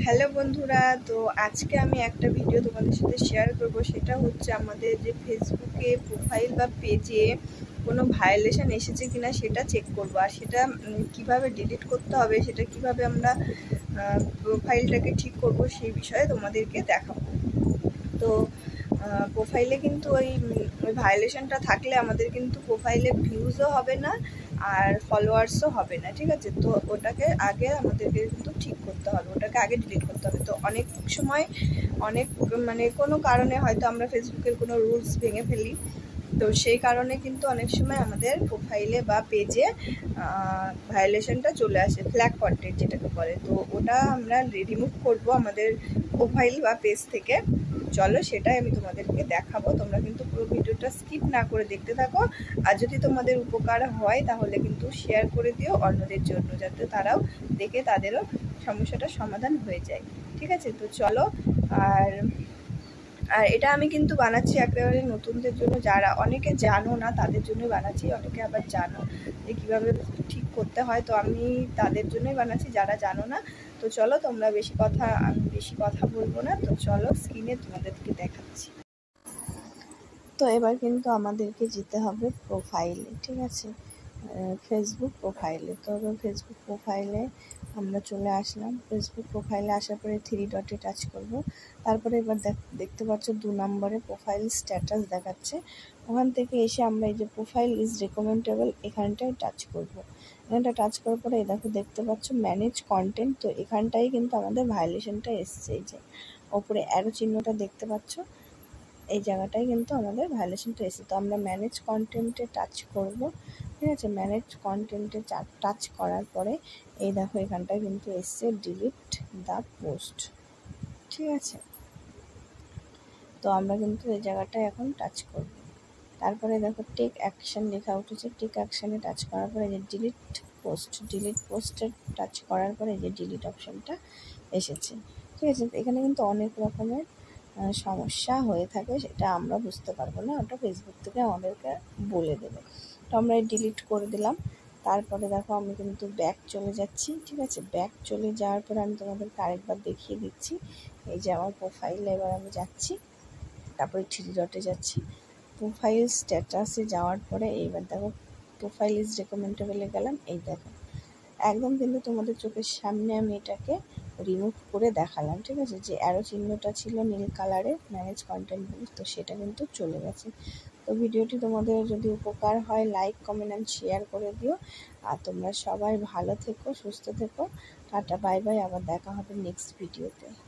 Hello বন্ধুরা, তো আজকে আমি একটা ভিডিও তোমাদের সাথে শেয়ার করব। সেটা হচ্ছে আমাদের যে ফেসবুকে প্রোফাইল বা পেজে কোনো ভায়োলেশন এসেছে কিনা সেটা চেক করব, আর সেটা কিভাবে ডিলিট করতে হবে, সেটা কিভাবে আমরা প্রোফাইলটাকে ঠিক করব সেই বিষয়ে তোমাদেরকে দেখাবো। তো প্রোফাইলে কিন্তু ওই ভায়োলেশনটা থাকলে আমাদের কিন্তু প্রোফাইলে ভিউজও হবে না আর ফলোয়ার্সও হবে না, ঠিক আছে। তো ওটাকে আগে আমাদেরকে কিন্তু ঠিক করতে হবে, ওটাকে আগে ডিলিট করতে হবে। তো অনেক সময় অনেক কোনো কারণে হয়তো আমরা ফেসবুকের কোনো রুলস ভেঙে ফেলি, তো সেই কারণে কিন্তু অনেক সময় আমাদের প্রোফাইলে বা পেজে ভায়োলেশনটা চলে আসে, ফ্ল্যাগ কন্টেন্ট যেটাকে বলে। তো ওটা আমরা রিমুভ করব আমাদের প্রোফাইল বা পেজ থেকে। চলো সেটাই আমি তোমাদেরকে দেখাবো, তোমরা কিন্তু পুরো ভিডিওটা স্কিপ না করে দেখতে থাকো। আর যদি তোমাদের উপকার হয় তাহলে কিন্তু শেয়ার করে দিও অন্যদের জন্য, যাতে তারাও দেখে তাদেরও সমস্যাটার সমাধান হয়ে যায়, ঠিক আছে। তো চলো। আর এটা আমি কিন্তু বানাচ্ছি একেবারে নতুনদের জন্য, যারা অনেকে জানো না তাদের জন্যই বানাচ্ছি, অনেকে আবার জানো যে কীভাবে ঠিক করতে হয়। তো আমি তাদের জন্যই বানাচ্ছি যারা জানো না। তো চলো, তোমরা আমি বেশি কথা বলবো না, তো চলো স্ক্রিনে তোমাদেরকে দেখাচ্ছি। তো এবার কিন্তু আমাদেরকে যেতে হবে প্রোফাইলে, ঠিক আছে, ফেসবুক প্রোফাইলে। তো এবার ফেসবুক প্রোফাইলে আমরা চলে আসলাম। ফেসবুক প্রোফাইলে আসার পরে 3 ডটে টাচ করব। তারপরে এবার দেখতে পাচ্ছ 2 নম্বরে প্রোফাইল স্ট্যাটাস দেখাচ্ছে। ওখান থেকে এসে আমরা এই যে প্রোফাইল ইজ রেকমেন্ডেবল এখানটায় টাচ করব। এখানটা টাচ করার পরে দেখতে পাচ্ছ ম্যানেজ কন্টেন্ট। তো এখানটাই কিন্তু আমাদের ভায়োলেশনটা এসছে, এই যে ওপরে অ্যারো চিহ্নটা দেখতে পাচ্ছ, এই জায়গাটাই কিন্তু আমাদের ভায়োলেশনটা এসেছে। তো আমরা ম্যানেজ কন্টেন্টে টাচ করব, ঠিক আছে। ম্যানেজ কন্টেন্টে টাচ করার পরে এই দেখো এখানটায় কিন্তু এসছে ডিলিট দ্য পোস্ট, ঠিক আছে। তো আমরা কিন্তু এই জায়গাটায় এখন টাচ করব। তারপরে দেখো টেক অ্যাকশন লেখা উঠেছে, টেক অ্যাকশানে টাচ করার পরে যে ডিলিট পোস্টে টাচ করার পরে যে ডিলিট অপশানটা এসেছে, ঠিক আছে। এখানে কিন্তু অনেক রকমের সমস্যা হয়ে থাকে, সেটা আমরা বুঝতে পারবো না, ওটা ফেসবুক থেকে আমাদেরকে বলে দেবে। তো আমরা ডিলিট করে দিলাম। তারপরে দেখো আমি কিন্তু ব্যাক চলে যাচ্ছি, ঠিক আছে। ব্যাক চলে যাওয়ার পরে আমি তোমাদেরকে আরেকবার দেখিয়ে দিচ্ছি। এই যে আমার প্রোফাইলে এবার আমি যাচ্ছি, তারপরে 3 ডটে যাচ্ছি, প্রোফাইল স্ট্যাটাসে যাওয়ার পরে এইবার দেখো প্রোফাইল ইজ রেকমেন্ডেবলে গেলাম। এই দেখো একদম কিন্তু তোমাদের চোখের সামনে আমি এটাকে রিমুভ করে দেখালাম, ঠিক আছে। যে অ্যারো চিহ্নটা ছিল নীল কালারের ম্যানেজ কন্টেন্ট বলে, তো সেটা কিন্তু চলে গেছে। তো ভিডিওটি তোমাদের যদি উপকার হয় লাইক কমেন্ট অ্যান্ড শেয়ার করে দিও। আর তোমরা সবাই ভালো থেকো, সুস্থ থেকো। টাটা, বাই বাই, আবার দেখা হবে নেক্সট ভিডিওতে।